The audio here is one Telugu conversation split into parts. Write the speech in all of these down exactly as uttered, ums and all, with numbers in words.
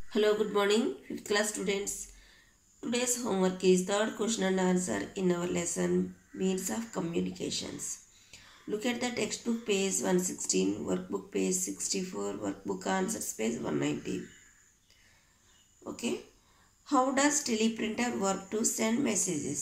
Hello, good morning, fifth class students. Today's homework is third question and answer in our lesson Means of Communications. Look at the textbook page one sixteen, workbook page sixty-four, workbook answers page one ninety. Okay. How does teleprinter work to send messages?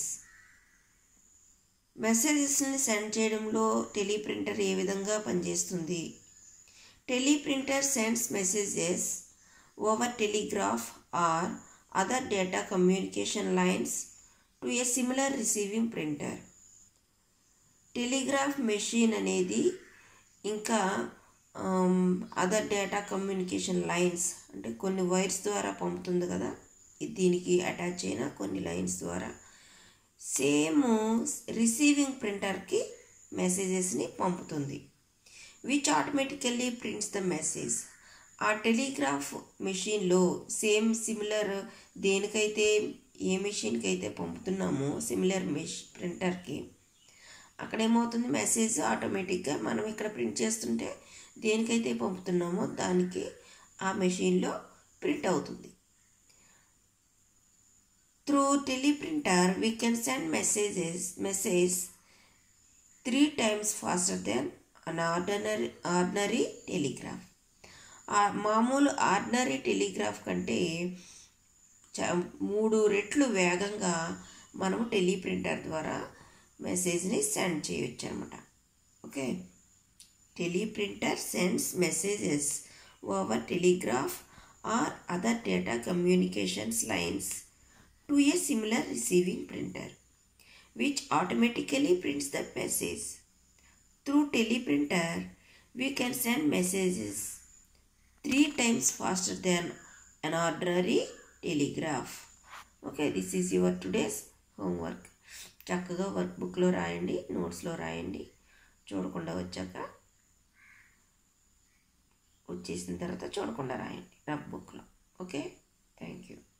మెసేజెస్ని సెండ్ చేయడంలో టెలిప్రింటర్ ఏ విధంగా పనిచేస్తుంది? Teleprinter sends messages over telegraph or other data communication lines to a similar receiving printer. Telegraph machine అనేది ఇంకా అదర్ డేటా కమ్యూనికేషన్ లైన్స్ అంటే కొన్ని వైర్స్ ద్వారా పంపుతుంది కదా, దీనికి అటాచ్ అయిన కొన్ని లైన్స్ ద్వారా సేమ్ రిసీవింగ్ ప్రింటర్కి మెసేజెస్ని పంపుతుంది, which automatically prints the message. ఆ టెలిగ్రాఫ్ మెషిన్లో సేమ్ సిమిలర్ దేనికైతే ఏ మెషిన్కి అయితే పంపుతున్నామో సిమిలర్ మెష్ ప్రింటర్కి అక్కడ ఏమవుతుంది, మెసేజ్ ఆటోమేటిక్గా మనం ఇక్కడ ప్రింట్ చేస్తుంటే దేనికైతే పంపుతున్నామో దానికి ఆ మెషిన్లో ప్రింట్ అవుతుంది. Through teleprinter we can send messages message three times faster than an ordinary ordinary telegraph. మామూలు ఆర్డినరీ టెలిగ్రాఫ్ కంటే చ మూడు రెట్లు వేగంగా మనము టెలిప్రింటర్ ద్వారా మెసేజ్ని సెండ్ చేయొచ్చు అనమాట. Okay, teleprinter sends messages over telegraph or other data communications lines to a similar receiving printer which automatically prints the message. Through teleprinter we can send messages three times faster than an ordinary telegraph. Okay, this is your today's homework. చక్కగా వర్క్ బుక్లో రాయండి, నోట్స్లో రాయండి. చూడకుండా వచ్చాక వచ్చేసిన తర్వాత చూడకుండా రాయండి రఫ్ బుక్లో. Okay, thank you.